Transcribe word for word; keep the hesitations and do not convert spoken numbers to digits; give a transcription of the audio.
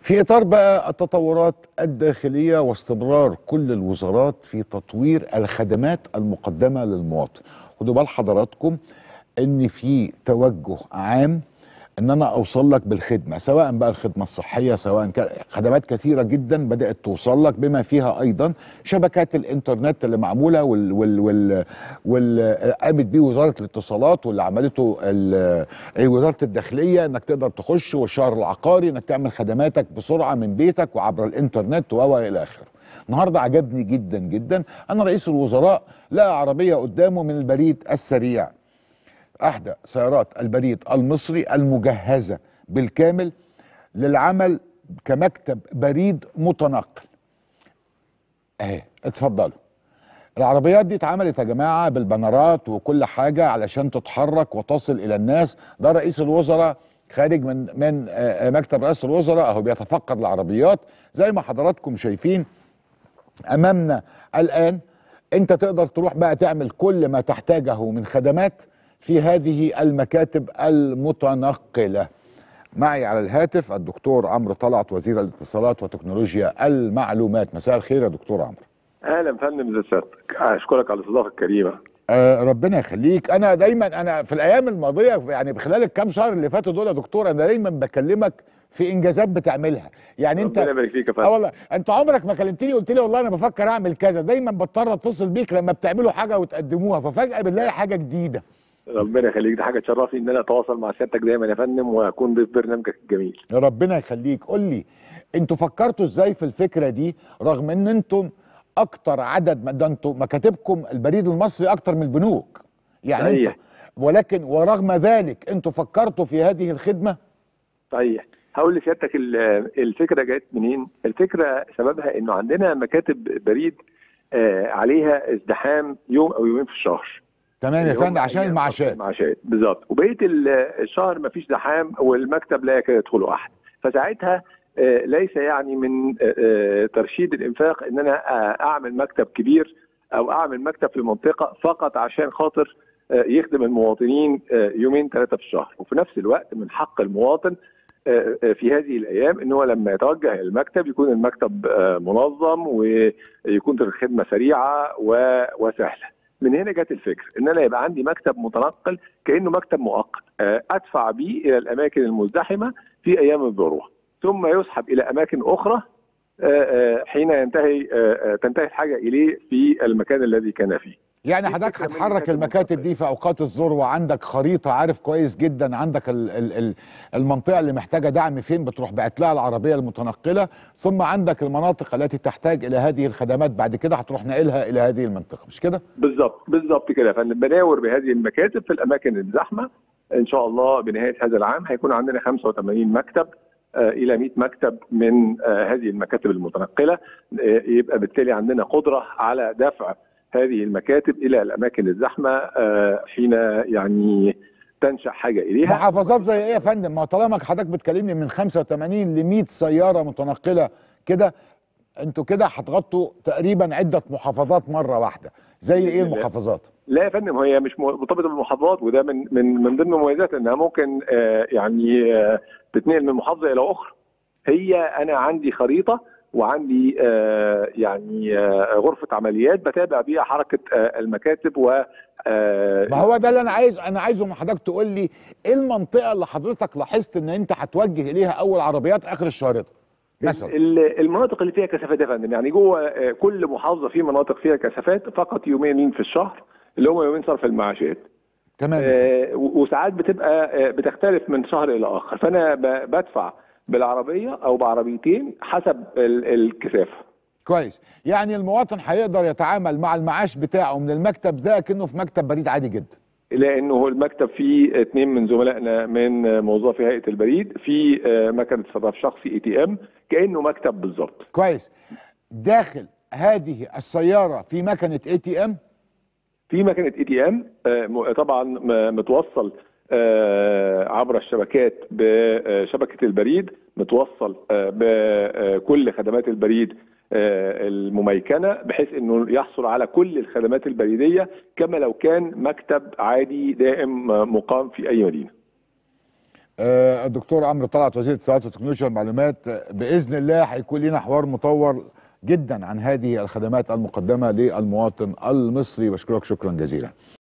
في إطار بقى التطورات الداخلية واستمرار كل الوزارات في تطوير الخدمات المقدمة للمواطن. خدوا بال حضراتكم إن في توجه عام ان انا اوصل لك بالخدمه، سواء بقى الخدمه الصحيه، سواء خدمات كثيره جدا بدات توصل لك، بما فيها ايضا شبكات الانترنت اللي معموله وال وال وال واللي قامت بيه وزاره الاتصالات، واللي عملته وزاره الداخليه، انك تقدر تخش، والشهر العقاري انك تعمل خدماتك بسرعه من بيتك وعبر الانترنت و الى اخره. النهارده عجبني جدا جدا ان رئيس الوزراء لقى عربيه قدامه من البريد السريع، احدى سيارات البريد المصري المجهزه بالكامل للعمل كمكتب بريد متنقل. اهي اتفضلوا. العربيات دي اتعملت يا جماعه بالبنرات وكل حاجه علشان تتحرك وتصل الى الناس. ده رئيس الوزراء خارج من من مكتب رئيس الوزراء اهو بيتفقد العربيات زي ما حضراتكم شايفين امامنا الان. انت تقدر تروح بقى تعمل كل ما تحتاجه من خدمات في هذه المكاتب المتنقلة. معي على الهاتف الدكتور عمرو طلعت، وزير الاتصالات وتكنولوجيا المعلومات. مساء الخير يا دكتور عمرو. اهلا فندم، ازي سيادتك؟ اشكرك على الاستضافه الكريمه. آه ربنا يخليك. انا دايما انا في الايام الماضيه، يعني خلال الكام شهر اللي فاتوا دول يا دكتور، انا دايما بكلمك في انجازات بتعملها. يعني انت ربنا يبارك فيك يا فندم. اه والله انت عمرك ما كلمتني قلت لي والله انا بفكر اعمل كذا. دايما بضطر اتصل بيك لما بتعملوا حاجه وتقدموها، ففجاه بنلاقي حاجه جديده. ربنا يخليك، دي حاجه تشرفني ان انا اتواصل مع سيادتك دايما يا فندم، واكون ضيف برنامجك الجميل. ربنا يخليك. قول لي انتوا فكرتوا ازاي في الفكره دي، رغم ان انتم اكتر عدد، ده انتوا مكاتبكم البريد المصري اكتر من البنوك يعني صحيح. انت، ولكن ورغم ذلك انتوا فكرتوا في هذه الخدمه؟ صحيح. هقول لسيادتك الفكره جت منين. الفكره سببها انه عندنا مكاتب بريد آه عليها ازدحام يوم او يومين في الشهر. تمام يا فندم، عشان المعاشات. المعاشات بالظبط، وبقيه الشهر ما فيش زحام والمكتب لا يكاد يدخله احد. فساعتها آه ليس يعني من آه ترشيد الانفاق ان انا آه اعمل مكتب كبير او اعمل مكتب في المنطقه فقط عشان خاطر آه يخدم المواطنين آه يومين ثلاثه في الشهر. وفي نفس الوقت من حق المواطن آه في هذه الايام ان هو لما يتوجه الى المكتب يكون المكتب آه منظم ويكون الخدمه سريعه وسهله. من هنا جت الفكره ان انا يبقى عندي مكتب متنقل كانه مكتب مؤقت ادفع بيه الى الاماكن المزدحمه في ايام الذروه، ثم يسحب الى اماكن اخرى حين ينتهي تنتهي الحاجه اليه في المكان الذي كان فيه. يعني حضرتك هتحرك المكاتب دي في اوقات الذروه، عندك خريطه، عارف كويس جدا، عندك ال ال المنطقه اللي محتاجه دعم فين بتروح بعت لها العربيه المتنقله، ثم عندك المناطق التي تحتاج الى هذه الخدمات بعد كده هتروح ناقلها الى هذه المنطقه، مش كده؟ بالظبط بالظبط كده يا فندم. بناور بهذه المكاتب في الاماكن الزحمه. ان شاء الله بنهايه هذا العام هيكون عندنا خمسة وثمانين مكتب آه الى مئة مكتب من آه هذه المكاتب المتنقله. آه يبقى بالتالي عندنا قدره على دفع هذه المكاتب الى الاماكن الزحمه آه حين يعني تنشا حاجه اليها. محافظات زي ايه يا فندم؟ ما طالما حضرتك بتكلمني من خمسة وثمانين ل مئة سياره متنقله كده، انتوا كده هتغطوا تقريبا عده محافظات مره واحده. زي ايه المحافظات؟ لا يا فندم، هي مش مرتبطه بالمحافظات، وده من من من ضمن مميزات انها ممكن آه يعني آه تتنقل من محافظه الى اخرى. هي انا عندي خريطه وعندي آه يعني آه غرفه عمليات بتابع بيها حركه آه المكاتب و آه ما هو ده اللي انا عايز انا عايزه من حضرتك تقول لي ايه المنطقه اللي حضرتك لاحظت ان انت هتوجه اليها اول عربيات اخر الشهر ده مثلا؟ المناطق اللي فيها كثافات يا فندم، يعني جوه كل محافظه في مناطق فيها كثافات فقط يومين في الشهر اللي هم يومين صرف المعاشات. تمام. آه وساعات بتبقى بتختلف من شهر الى اخر، فانا بدفع بالعربيه او بعربيتين حسب الكثافه. كويس. يعني المواطن هيقدر يتعامل مع المعاش بتاعه من المكتب ده كأنه في مكتب بريد عادي جدا، لانه المكتب فيه اثنين من زملائنا من موظفي هيئه البريد في مكنه صراف شخصي اي تي ام كانه مكتب بالظبط. كويس. داخل هذه السياره في مكنه اي تي ام؟ في مكنه اي تي ام طبعا متوصل عبر الشبكات بشبكه البريد، متوصل بكل خدمات البريد المميكنه بحيث انه يحصل على كل الخدمات البريديه كما لو كان مكتب عادي دائم مقام في اي مدينه. آه، الدكتور عمرو طلعت وزير الاتصالات والتكنولوجيا والمعلومات، آه، باذن الله هيكون لنا حوار مطور جدا عن هذه الخدمات المقدمه للمواطن المصري. بشكرك شكرا جزيلا.